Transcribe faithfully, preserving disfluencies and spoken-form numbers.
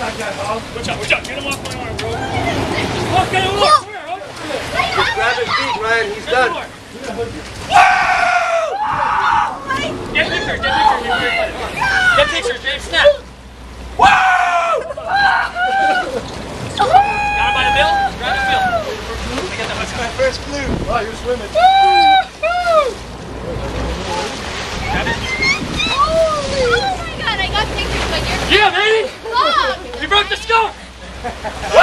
Watch out, watch out. Get him off my arm, bro. Oh, get him off. Just grab his feet, Ryan. He's done. Get picture, get picture. Get picture, James. Snap. Woo! Got him by the bill? Grab his bill. I got that. That's my first clue. Oh, you're swimming. Got it? Oh my god, I got pictures, but you're... Yeah, baby! Look! You broke the scope!